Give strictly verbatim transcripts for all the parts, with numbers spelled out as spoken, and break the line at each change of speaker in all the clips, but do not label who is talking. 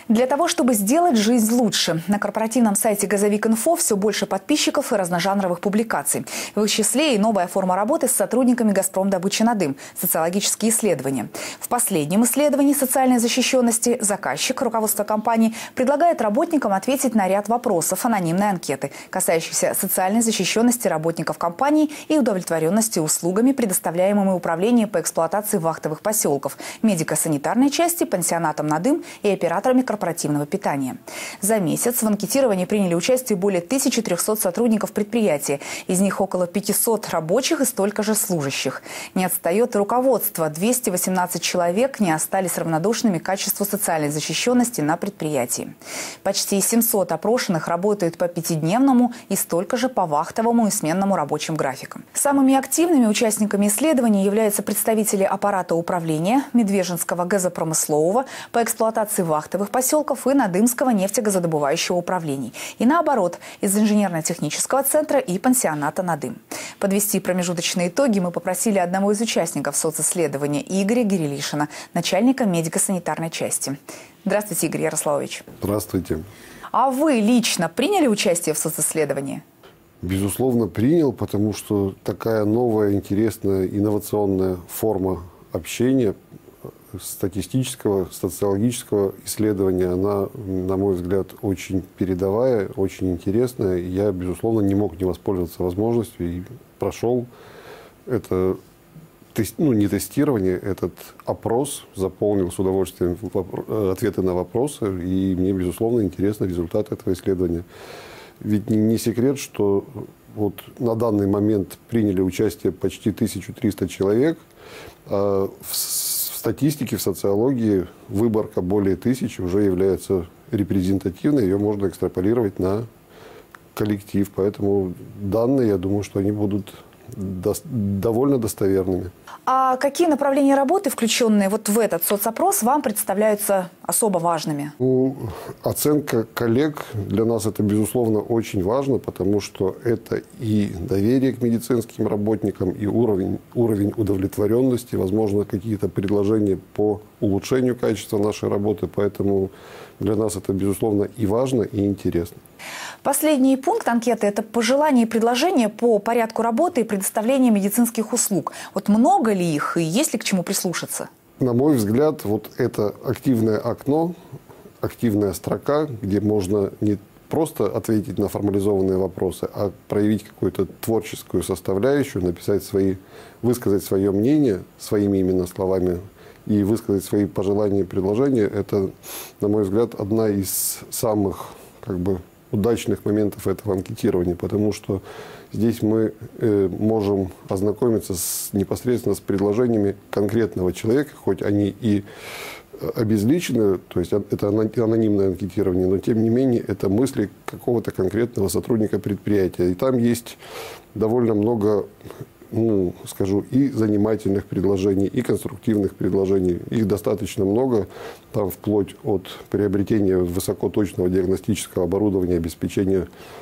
Для того, чтобы сделать жизнь лучше, на корпоративном сайте «Газовик.Инфо» все больше подписчиков и разножанровых публикаций. В их числе и новая форма работы с сотрудниками «Газпромдобычи Надым» – социологические исследования. В последнем исследовании социальной защищенности заказчик, руководство компании, предлагает работникам ответить на ряд вопросов анонимной анкеты, касающихся социальной защищенности работников компании и удовлетворенности услугами, предоставляемыми управлением по эксплуатации вахтовых поселков, медико-санитарной части, пансионатом Надым и операторами корпоративного питания. За месяц в анкетировании приняли участие более тысячи трёхсот сотрудников предприятия. Из них около пятисот рабочих и столько же служащих. Не отстает и руководство. двести восемнадцать человек не остались равнодушными к качеству социальной защищенности на предприятии. Почти семьсот опрошенных работают по пятидневному и столько же по вахтовому и сменному рабочим графикам. Самыми активными участниками исследования являются представители аппарата управления, Медвежинского газопромыслового по эксплуатации вахтовых поселков и Надымского нефтегазодобывающего управлений. И наоборот, из инженерно-технического центра и пансионата Надым. Подвести промежуточные итоги мы попросили одного из участников социсследования Игоря Гирилишина, начальника медико-санитарной части. Здравствуйте, Игорь Ярославович.
Здравствуйте.
А вы лично приняли участие в социсследовании?
Безусловно, принял, потому что такая новая, интересная, инновационная форма общения, статистического, социологического исследования, она, на мой взгляд, очень передовая, очень интересная. Я, безусловно, не мог не воспользоваться возможностью и прошел это, ну, не тестирование, этот опрос, заполнил с удовольствием ответы на вопросы, и мне, безусловно, интересны результаты этого исследования. Ведь не секрет, что вот на данный момент приняли участие почти тысяча триста человек, а в В статистике, в социологии выборка более тысячи уже является репрезентативной, ее можно экстраполировать на коллектив. Поэтому данные, я думаю, что они будут до, довольно достоверными.
А какие направления работы, включенные вот в этот соцопрос, вам представляются особо важными?
Ну, оценка коллег для нас это, безусловно, очень важно, потому что это и доверие к медицинским работникам, и уровень, уровень удовлетворенности, возможно, какие-то предложения по улучшению качества нашей работы. Поэтому для нас это, безусловно, и важно, и интересно.
Последний пункт анкеты – это пожелания и предложения по порядку работы и предоставления медицинских услуг. Вот много ли их и есть ли к чему прислушаться?
На мой взгляд, вот это активное окно, активная строка, где можно не просто ответить на формализованные вопросы, а проявить какую-то творческую составляющую, написать свои, высказать свое мнение своими именно словами и высказать свои пожелания и предложения. Это, на мой взгляд, одна из самых, как бы, удачных моментов этого анкетирования, потому что здесь мы э, можем ознакомиться с, непосредственно с предложениями конкретного человека, хоть они и обезличены, то есть это анонимное анкетирование, но тем не менее это мысли какого-то конкретного сотрудника предприятия. И там есть довольно много, ну, скажу, и занимательных предложений, и конструктивных предложений. Их достаточно много, там вплоть от приобретения высокоточного диагностического оборудования, обеспечения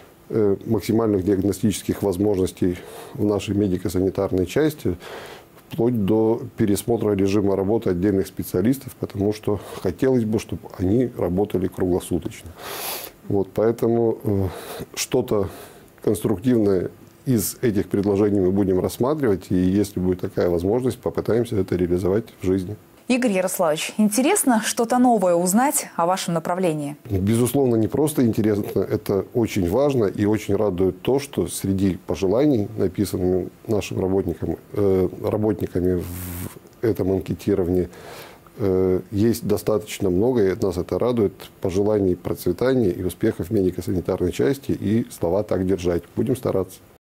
э, максимальных диагностических возможностей в нашей медико-санитарной части, вплоть до пересмотра режима работы отдельных специалистов, потому что хотелось бы, чтобы они работали круглосуточно. Вот, поэтому э, что-то конструктивное из этих предложений мы будем рассматривать, и если будет такая возможность, попытаемся это реализовать в жизни.
Игорь Ярославович, интересно что-то новое узнать о вашем направлении?
Безусловно, не просто интересно, это очень важно и очень радует то, что среди пожеланий, написанными нашим работникам, э, работниками в этом анкетировании, э, есть достаточно много, и нас это радует, пожеланий процветания и успехов в медико-санитарной части, и слова «так держать». Будем стараться.